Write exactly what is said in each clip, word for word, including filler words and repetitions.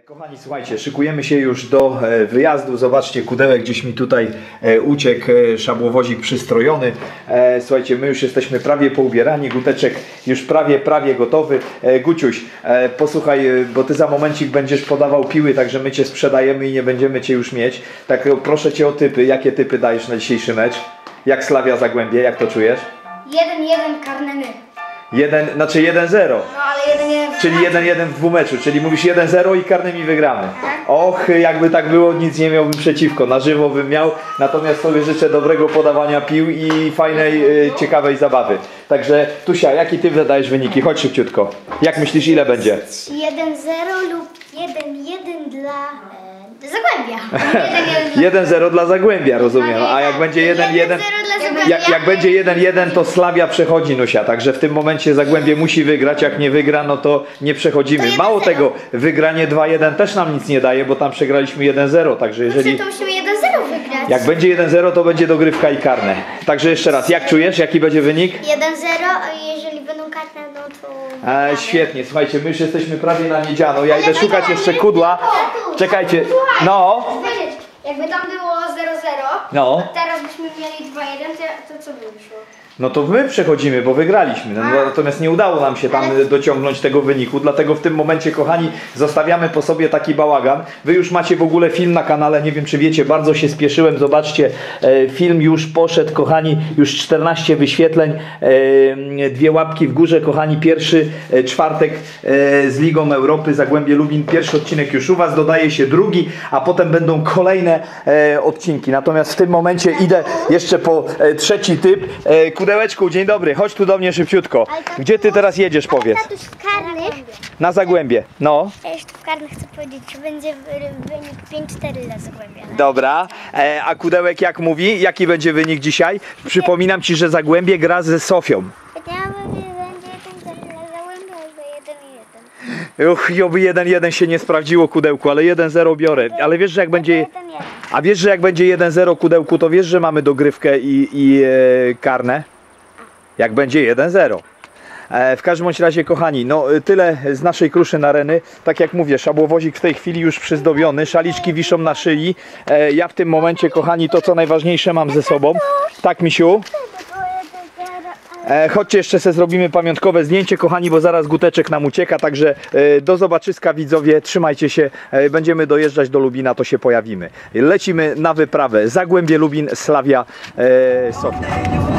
Kochani, słuchajcie, szykujemy się już do wyjazdu. Zobaczcie, kudełek gdzieś mi tutaj uciekł, szabłowozik przystrojony. Słuchajcie, my już jesteśmy prawie poubierani, Guteczek już prawie, prawie gotowy. Guciuś, posłuchaj, bo ty za momencik będziesz podawał piły, także my cię sprzedajemy i nie będziemy cię już mieć. Tak proszę cię o typy. Jakie typy dajesz na dzisiejszy mecz? Jak Slavia Zagłębie, jak to czujesz? jeden jeden karnemy. Jeden, znaczy jeden zero. No ale jeden jeden. Czyli jeden jeden w dwumeczu, czyli mówisz jeden zero i karnymi wygramy. Tak. Och, jakby tak było, nic nie miałbym przeciwko, na żywo bym miał, natomiast sobie życzę dobrego podawania pił i fajnej, e, ciekawej zabawy. Także Tusia, jaki ty wydajesz wyniki? Chodź szybciutko. Jak myślisz, ile będzie? jeden zero lub jeden jeden dla e, Zagłębia. jeden zero dla Zagłębia, rozumiem, a jak będzie jeden jeden... Jak, jak będzie jeden jeden, to Slavia przechodzi, Nusia, także w tym momencie Zagłębie musi wygrać, jak nie wygra, no to nie przechodzimy. Mało tego, wygranie dwa jeden też nam nic nie daje, bo tam przegraliśmy jeden zero, także jeżeli... To musimy jeden zero wygrać. Jak będzie jeden zero, to będzie dogrywka i karne. Także jeszcze raz, jak czujesz, jaki będzie wynik? jeden zero, a jeżeli będą karne, no to... E, świetnie, słuchajcie, my już jesteśmy prawie na miedziano, ja idę szukać jeszcze kudła. Czekajcie, no. Jakby tam było zero zero, No. a teraz byśmy mieli dwa jeden, to, to co by wyszło? No to my przechodzimy, bo wygraliśmy, no, natomiast nie udało nam się tam dociągnąć tego wyniku, dlatego w tym momencie, kochani, zostawiamy po sobie taki bałagan. Wy już macie w ogóle film na kanale, nie wiem czy wiecie, bardzo się spieszyłem, zobaczcie, e, film już poszedł, kochani, już czternaście wyświetleń, e, dwie łapki w górze, kochani, pierwszy e, czwartek e, z Ligą Europy, Zagłębie Lubin, pierwszy odcinek już u was, dodaje się drugi, a potem będą kolejne e, odcinki, natomiast w tym momencie idę jeszcze po e, trzeci typ. E, Kudełeczku, dzień dobry, chodź tu do mnie szybciutko. Gdzie ty teraz jedziesz, powiedz? Tatuś w karnych. Na Zagłębie, no. Ja jeszcze w karnych chcę powiedzieć, że będzie wynik pięć cztery dla Zagłębia. Dobra, e, a Kudełek jak mówi? Jaki będzie wynik dzisiaj? Przypominam ci, że Zagłębie gra ze Sofią. Ja mówię, będzie jeden zero dla Zagłębia albo jeden jeden. Uch, joby jeden jeden się nie sprawdziło, Kudełku, ale jeden zero biorę. Ale wiesz, że jak będzie... A wiesz, że jak będzie jeden zero, Kudełku, to wiesz, że mamy dogrywkę i, i e, karne? Jak będzie jeden zero. E, w każdym bądź razie, kochani, no tyle z naszej Kruszyn Areny. Tak jak mówię, szabłowozik w tej chwili już przyzdobiony, szaliczki wiszą na szyi. E, ja w tym momencie, kochani, to co najważniejsze mam ze sobą. Tak, misiu? E, chodźcie, jeszcze sobie zrobimy pamiątkowe zdjęcie, kochani, bo zaraz Guteczek nam ucieka, także e, do zobaczyska, widzowie, trzymajcie się, e, będziemy dojeżdżać do Lubina, to się pojawimy. Lecimy na wyprawę Zagłębie Lubin, Slavia, e, Sofia.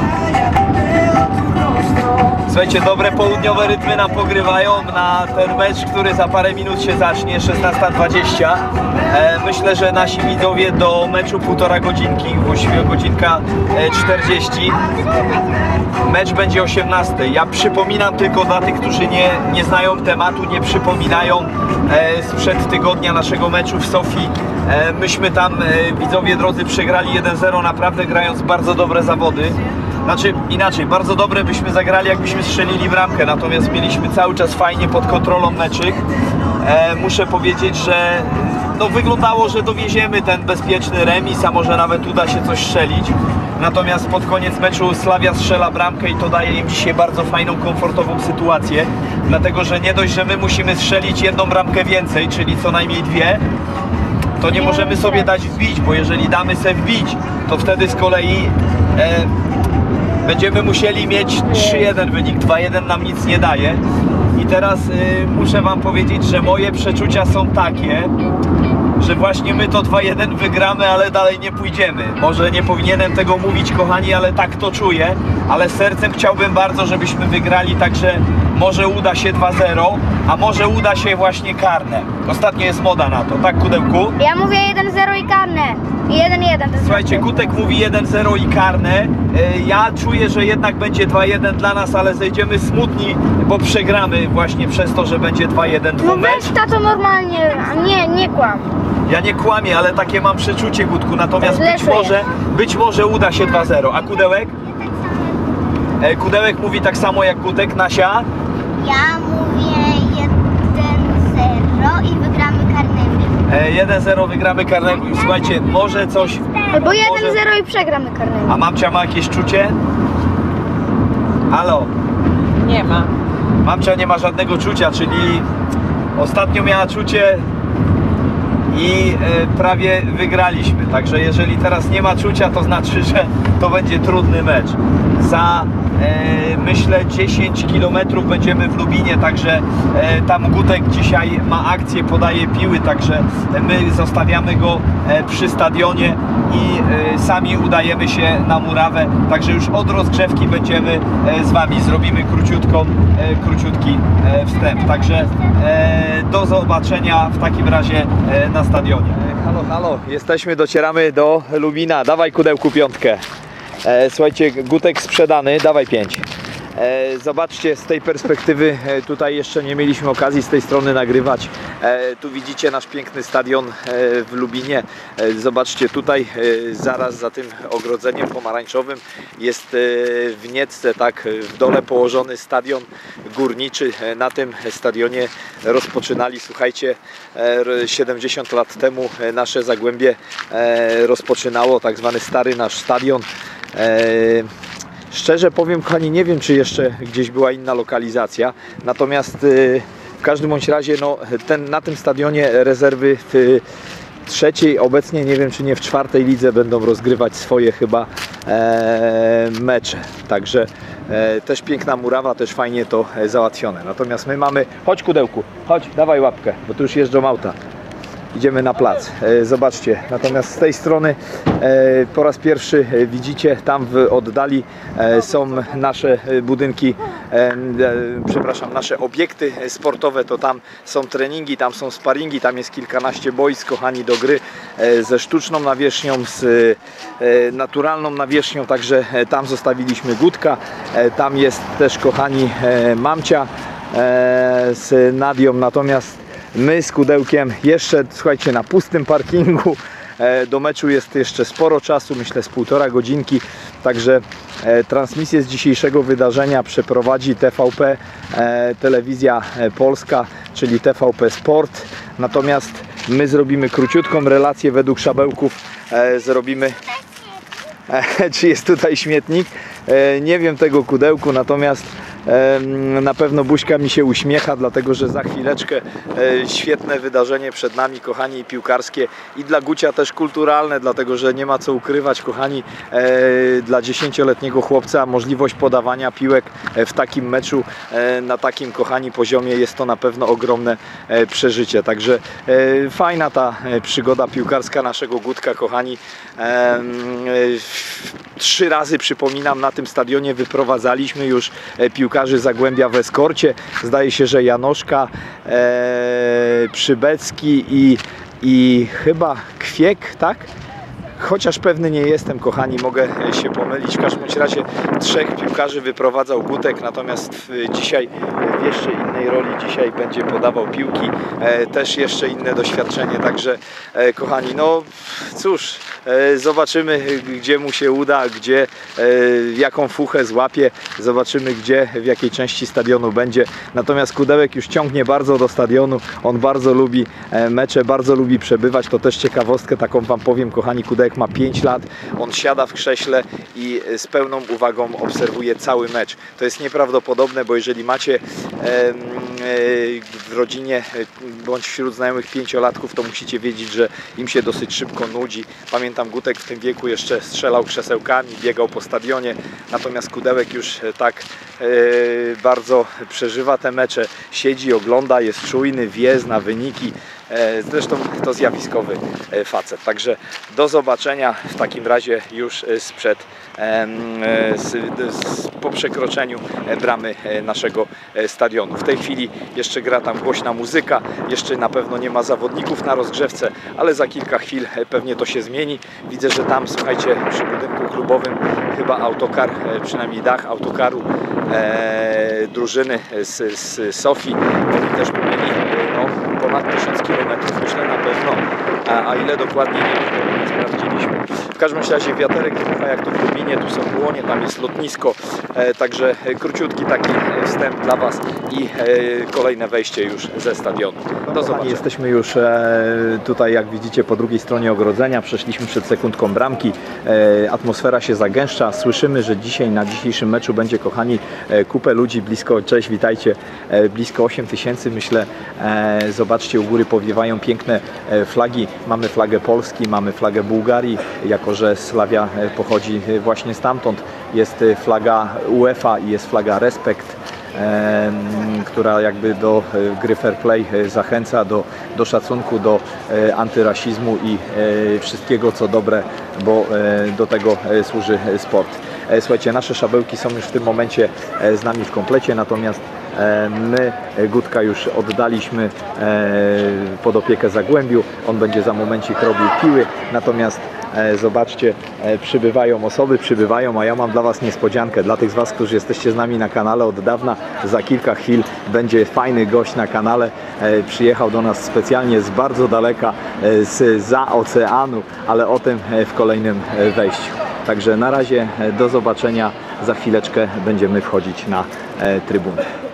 Słuchajcie, dobre południowe rytmy nam pogrywają na ten mecz, który za parę minut się zacznie, szesnasta dwadzieścia. E, myślę, że nasi widzowie do meczu półtora godzinki, właściwie godzinka czterdzieści. Mecz będzie osiemnastej. Ja przypominam tylko dla tych, którzy nie, nie znają tematu, nie przypominają e, sprzed tygodnia naszego meczu w Sofii. E, myśmy tam, e, widzowie drodzy, przegrali jeden zero, naprawdę grając bardzo dobre zawody. Znaczy inaczej, bardzo dobre byśmy zagrali, jakbyśmy strzelili bramkę, natomiast mieliśmy cały czas fajnie pod kontrolą meczyk. E, muszę powiedzieć, że no, wyglądało, że dowieziemy ten bezpieczny remis, a może nawet uda się coś strzelić. Natomiast pod koniec meczu Slavia strzela bramkę i to daje im dzisiaj bardzo fajną, komfortową sytuację. Dlatego, że nie dość, że my musimy strzelić jedną bramkę więcej, czyli co najmniej dwie, to nie możemy sobie dać wbić, bo jeżeli damy sobie wbić, to wtedy z kolei e, będziemy musieli mieć trzy jeden wynik, dwa jeden nam nic nie daje. I teraz y, muszę wam powiedzieć, że moje przeczucia są takie, że właśnie my to dwa jeden wygramy, ale dalej nie pójdziemy. Może nie powinienem tego mówić, kochani, ale tak to czuję. Ale sercem chciałbym bardzo, żebyśmy wygrali, także może uda się dwa zero, a może uda się właśnie karne. Ostatnio jest moda na to, tak, Kudełku? Ja mówię jeden zero i karne. jeden jeden. Słuchajcie, Gutek mówi jeden zero i karne. Ja czuję, że jednak będzie dwa jeden dla nas, ale zejdziemy smutni, bo przegramy właśnie przez to, że będzie dwa jeden No dwumecz. weź tato normalnie, nie, nie kłam. Ja nie kłamię, ale takie mam przeczucie, Gutku, natomiast Źle być czuję. może, być może uda się dwa zero. A Kudełek? E, Kudełek mówi tak samo jak Gutek, Nasia? Ja mówię jeden zero i wygramy karnymi. E, jeden zero wygramy karnego. Słuchajcie, może coś... Albo jeden może... zero i przegramy karnymi. A mamcia ma jakieś czucie? Halo? Nie ma. Mamcia nie ma żadnego czucia, czyli ostatnio miała czucie i prawie wygraliśmy. Także jeżeli teraz nie ma czucia, to znaczy, że to będzie trudny mecz. Za myślę dziesięć kilometrów będziemy w Lubinie, także tam Gutek dzisiaj ma akcję, podaje piły, także my zostawiamy go przy stadionie i sami udajemy się na murawę, także już od rozgrzewki będziemy z Wami, zrobimy króciutką, króciutki wstęp, także do zobaczenia w takim razie na stadionie. Halo, halo, jesteśmy, docieramy do Lubina, dawaj Kudełku piątkę. Słuchajcie, Gutek sprzedany, dawaj pięć. Zobaczcie, z tej perspektywy tutaj jeszcze nie mieliśmy okazji z tej strony nagrywać. Tu widzicie nasz piękny stadion w Lubinie. Zobaczcie, tutaj zaraz za tym ogrodzeniem pomarańczowym jest w Niecce, tak w dole położony stadion górniczy. Na tym stadionie rozpoczynali, słuchajcie, siedemdziesiąt lat temu nasze Zagłębie rozpoczynało tak zwany stary nasz stadion. Szczerze powiem, kochani, nie wiem, czy jeszcze gdzieś była inna lokalizacja, natomiast w każdym bądź razie no, ten, na tym stadionie rezerwy w trzeciej, obecnie nie wiem, czy nie w czwartej lidze będą rozgrywać swoje chyba e, mecze, także e, też piękna murawa, też fajnie to załatwione. Natomiast my mamy, chodź Kudełku, chodź, dawaj łapkę, bo tu już jeżdżą auta. Idziemy na plac. Zobaczcie, natomiast z tej strony po raz pierwszy widzicie, tam w oddali są nasze budynki, przepraszam, nasze obiekty sportowe, to tam są treningi, tam są sparingi, tam jest kilkanaście boisk, kochani, do gry ze sztuczną nawierzchnią, z naturalną nawierzchnią, także tam zostawiliśmy Gutka, tam jest też, kochani, mamcia z Nadią, natomiast my z Kudełkiem jeszcze, słuchajcie, na pustym parkingu. Do meczu jest jeszcze sporo czasu, myślę z półtora godzinki, także transmisję z dzisiejszego wydarzenia przeprowadzi T V P Telewizja Polska, czyli T V P Sport, natomiast my zrobimy króciutką relację według szabełków, zrobimy czy jest tutaj śmietnik, nie wiem tego, Kudełku, natomiast na pewno buźka mi się uśmiecha, dlatego że za chwileczkę świetne wydarzenie przed nami, kochani, piłkarskie i dla Gucia też kulturalne, dlatego że nie ma co ukrywać, kochani, dla dziesięcioletniego chłopca możliwość podawania piłek w takim meczu, na takim, kochani, poziomie, jest to na pewno ogromne przeżycie, także fajna ta przygoda piłkarska naszego Gutka, kochani. Trzy razy, przypominam, na tym stadionie wyprowadzaliśmy już piłkarzy Zagłębia w eskorcie. Zdaje się, że Janoszka, e, Przybecki i, i chyba Kwiek, tak? Chociaż pewny nie jestem, kochani, mogę się pomylić. W każdym razie trzech piłkarzy wyprowadzał Gutek, natomiast dzisiaj w jeszcze innej roli dzisiaj będzie podawał piłki. E, też jeszcze inne doświadczenie, także e, kochani, no cóż, e, zobaczymy, gdzie mu się uda, gdzie, e, jaką fuchę złapie, zobaczymy, gdzie, w jakiej części stadionu będzie. Natomiast Kudełek już ciągnie bardzo do stadionu, on bardzo lubi e, mecze, bardzo lubi przebywać. To też ciekawostkę taką wam powiem, kochani, Kudełek ma pięć lat, on siada w krześle i z pełną uwagą obserwuje cały mecz. To jest nieprawdopodobne, bo jeżeli macie e, e, w rodzinie bądź wśród znajomych pięciolatków, to musicie wiedzieć, że im się dosyć szybko nudzi. Pamiętam, Gutek w tym wieku jeszcze strzelał krzesełkami, biegał po stadionie, natomiast Kudełek już tak e, bardzo przeżywa te mecze, siedzi, ogląda, jest czujny, wie, zna wyniki. Zresztą to zjawiskowy facet. Także do zobaczenia w takim razie już sprzed, po przekroczeniu bramy naszego stadionu. W tej chwili jeszcze gra tam głośna muzyka, jeszcze na pewno nie ma zawodników na rozgrzewce, ale za kilka chwil pewnie to się zmieni. Widzę, że tam, słuchajcie, przy budynku klubowym chyba autokar, przynajmniej dach autokaru drużyny z, z Sofii, oni też mieli no, ponad tysiąc kilometrów, myślę, na pewno, a, a ile dokładnie nie wiem, nie sprawdziliśmy. W każdym razie wiaterek dmucha jak to w Lubinie, tu są błonie, tam jest lotnisko, E, także króciutki taki wstęp dla Was i e, kolejne wejście już ze stadionu. Do zobaczenia. Jesteśmy już e, tutaj, jak widzicie, po drugiej stronie ogrodzenia. Przeszliśmy przed sekundką bramki. E, atmosfera się zagęszcza. Słyszymy, że dzisiaj na dzisiejszym meczu będzie, kochani, e, kupę ludzi, blisko, cześć, witajcie, e, blisko osiem tysięcy, myślę. E, zobaczcie, u góry powiewają piękne e, flagi. Mamy flagę Polski, mamy flagę Bułgarii, jako że Slavia e, pochodzi właśnie stamtąd. Jest e, flaga UEFA i jest flaga Respekt, e, która jakby do e, gry fair play e, zachęca, do, do szacunku, do e, antyrasizmu i e, wszystkiego, co dobre, bo e, do tego e, służy sport. E, słuchajcie, nasze szabełki są już w tym momencie e, z nami w komplecie, natomiast e, my e, Gutka już oddaliśmy e, pod opiekę Zagłębiu. On będzie za momencik robił piły, natomiast e, zobaczcie, e, przybywają osoby, przybywają, a ja mam dla Was niespodziankę. Dla tych z Was, którzy jesteście z nami na kanale od dawna, za kilka chwil będzie fajny gość na kanale. E, przyjechał do nas specjalnie z bardzo daleka, e, z za oceanu, ale o tym e, w kolejnym e, wejściu. Także na razie, e, do zobaczenia. Za chwileczkę będziemy wchodzić na e, trybunę.